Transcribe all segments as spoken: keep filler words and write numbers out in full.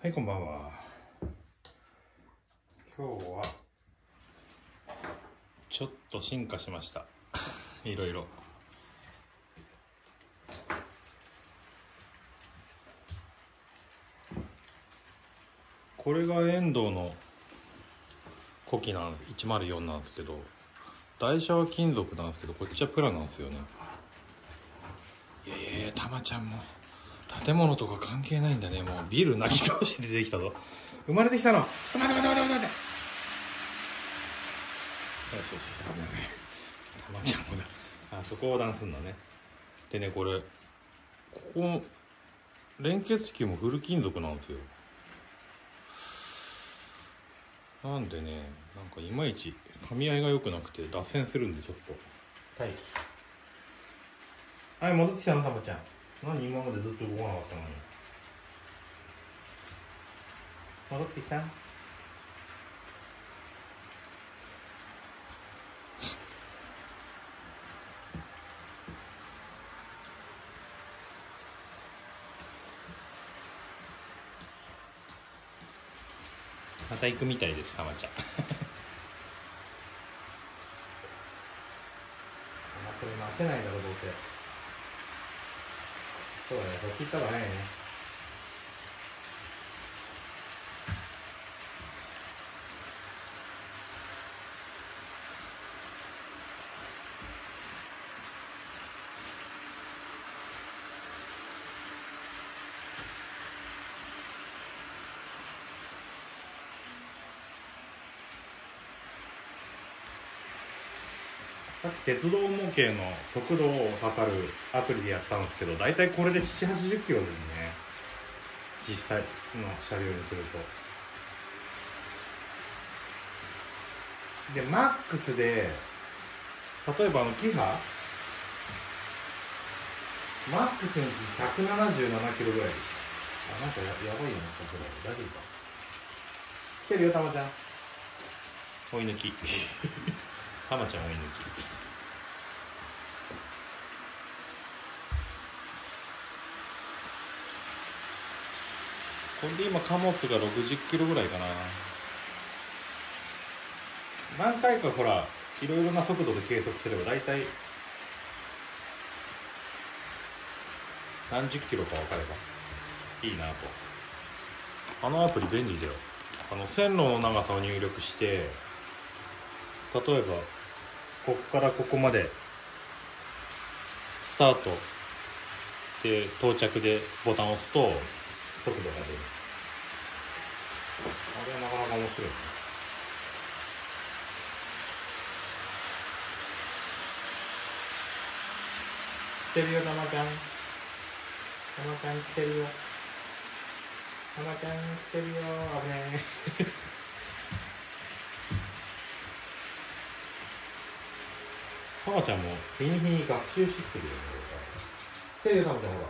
はい、こんばんは。今日はちょっと進化しましたいろいろ。これが遠藤の古希なんいちまるよんなんですけど、台車は金属なんですけど、こっちはプラなんですよね。いやいやいや、たまちゃんも建物とか関係ないんだね。もうビルなぎ倒して出てきたぞ。生まれてきたの。ちょっと待って待って待って待って。よしよしよし、危ないね。たまちゃんもだ。あそこ横断すんのね。でね、これここ連結器もフル金属なんですよ。なんでね、なんかいまいち噛み合いが良くなくて脱線するんで、ちょっと待機。はい、戻ってきたの、たまちゃん。何今までずっと動かなかったのに。戻ってきた。また行くみたいです、たまちゃん。これ待てないだろ、どうせ。そうだね、そっち行った方が早いね。さっき鉄道模型の速度を測るアプリでやったんですけど、だいたいこれでななじゅう、はちじゅっキロですね、実際の車両にすると。でマックスで例えばあのキハマックスにひゃくななじゅうななキロぐらいでした。あ、なんか や, やばいよね、それ大丈夫か。来てるよ、たまちゃん。追い抜きたまちゃん追い抜き。これで今貨物がろくじゅっキロぐらいかな。何回かほらいろいろな速度で計測すれば大体何十キロか分かればいいなと。あのアプリ便利だよ。あの線路の長さを入力して、例えばここからここまでスタートで到着でボタンを押すと速度が出る。あれはなかなか面白いね。来てるよ、たまちゃん。たまちゃん来てるよ。たまちゃん来てるよ。危ねえ。たまちゃんも日に日に学習してきてるよね。来てるよ、たまちゃん、ほ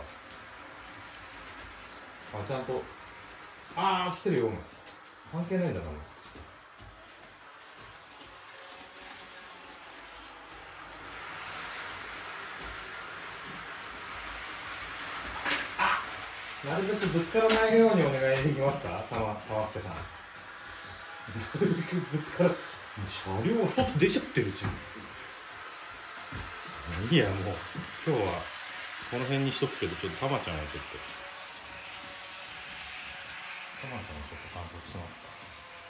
ら。あ、ちゃんと。ああ、来てるよ。関係ないんだな。なるべくぶつからないようにお願いできますか、たま、たまってさん。なるべくぶつから、もう車両外出ちゃってるし。いいや、もう、今日は、この辺にしとくけど、ちょっとたまちゃんはちょっと。たまちゃんはちょっと観察しますか。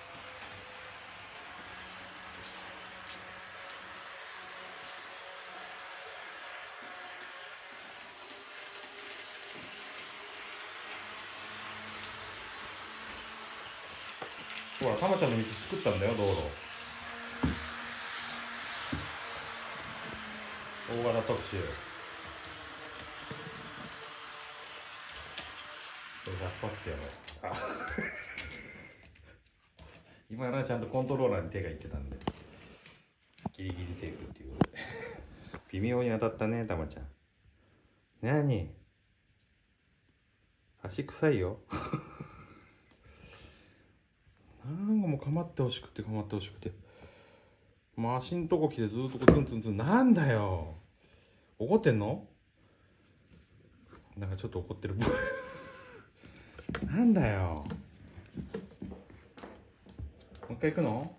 ほら、たまちゃんの道作ったんだよ、道路。大型特集。これ、引っ張ってやろう。あ今ならちゃんとコントローラーに手がいってたんで、ギリギリセーフっていうことで。微妙に当たったね、たまちゃん。なに足臭いよ。なんかもう構ってほしくて構ってほしくて。もう足んとこ来てずっとこうツンツンツン。なんだよ。怒ってんの？なんかちょっと怒ってる。なんだよ。 もう一回行くの？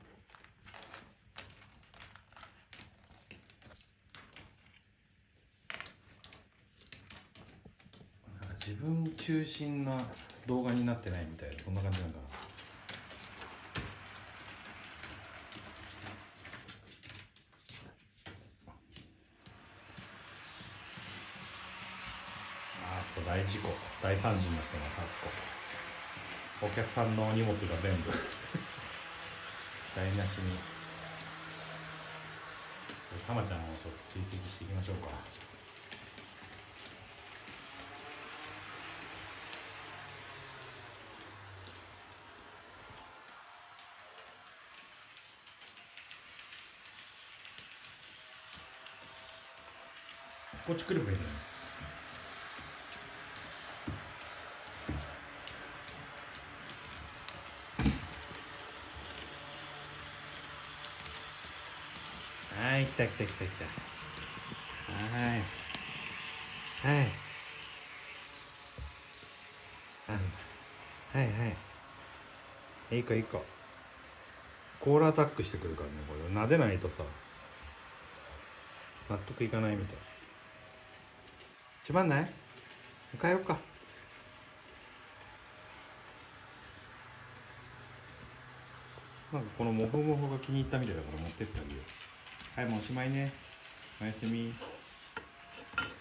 なんか自分中心な動画になってないみたいな、そんな感じなんだな。大事故、大惨事になってます。お客さんの荷物が全部台無しに。たまちゃんをちょっと追跡していきましょうか。こっち来ればいいんじゃない？はい、来た来た来た来た。はい。はい。あ、はいはい。いいかいいか。コールアタックしてくるからね、これ。撫でないとさ、納得いかないみたい。つまんない？帰ろうか。なんかこのモフモフが気に入ったみたいだから持ってってあげよう。はい、もうおしまいね。おやすみ。